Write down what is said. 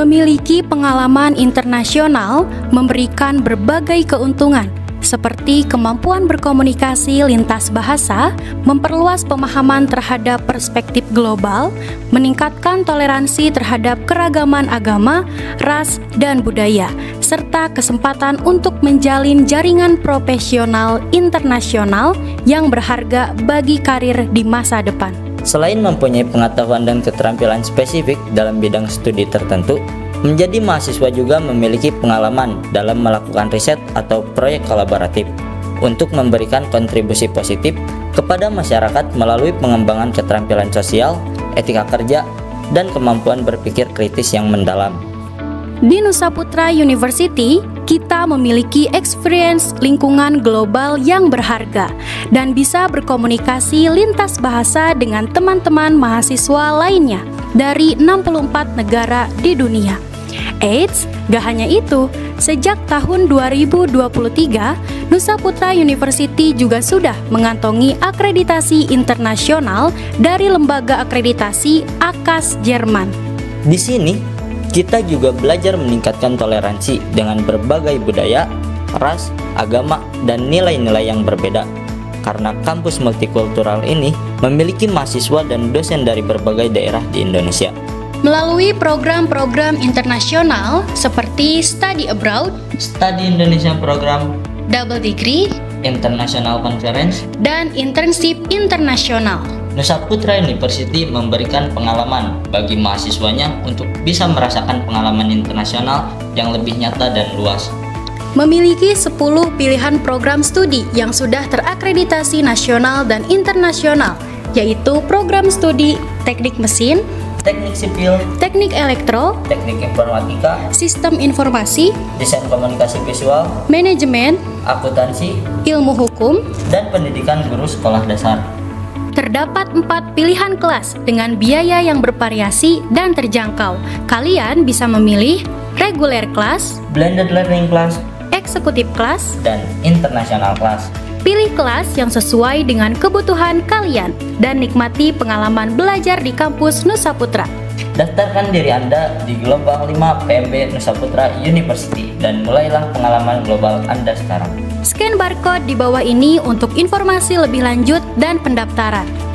Memiliki pengalaman internasional memberikan berbagai keuntungan, seperti kemampuan berkomunikasi lintas bahasa, memperluas pemahaman terhadap perspektif global, meningkatkan toleransi terhadap keragaman agama, ras, dan budaya, serta kesempatan untuk menjalin jaringan profesional internasional yang berharga bagi karir di masa depan. Selain mempunyai pengetahuan dan keterampilan spesifik dalam bidang studi tertentu, menjadi mahasiswa juga memiliki pengalaman dalam melakukan riset atau proyek kolaboratif untuk memberikan kontribusi positif kepada masyarakat melalui pengembangan keterampilan sosial, etika kerja, dan kemampuan berpikir kritis yang mendalam. Di Nusa Putra University, kita memiliki experience lingkungan global yang berharga dan bisa berkomunikasi lintas bahasa dengan teman-teman mahasiswa lainnya dari 64 negara di dunia. Eits, gak hanya itu, sejak tahun 2023, Nusa Putra University juga sudah mengantongi akreditasi internasional dari lembaga akreditasi ACAS Jerman. Di sini, kita juga belajar meningkatkan toleransi dengan berbagai budaya, ras, agama, dan nilai-nilai yang berbeda. Karena kampus multikultural ini memiliki mahasiswa dan dosen dari berbagai daerah di Indonesia. Melalui program-program internasional seperti Study Abroad, Study Indonesia Program, Double Degree, International Conference, dan Internship Internasional, Nusa Putra University memberikan pengalaman bagi mahasiswanya untuk bisa merasakan pengalaman internasional yang lebih nyata dan luas. Memiliki 10 pilihan program studi yang sudah terakreditasi nasional dan internasional, yaitu program studi Teknik Mesin, Teknik Sipil, Teknik Elektro, Teknik Informatika, Sistem Informasi, Desain Komunikasi Visual, Manajemen, Akuntansi, Ilmu Hukum, dan Pendidikan Guru Sekolah Dasar. Terdapat 4 pilihan kelas dengan biaya yang bervariasi dan terjangkau. Kalian bisa memilih regular class, Blended Learning Class, eksekutif kelas, dan International Class. Pilih kelas yang sesuai dengan kebutuhan kalian dan nikmati pengalaman belajar di kampus Nusa Putra. Daftarkan diri Anda di Gelombang 5 PMB Nusa Putra University dan mulailah pengalaman global Anda sekarang. Scan barcode di bawah ini untuk informasi lebih lanjut dan pendaftaran.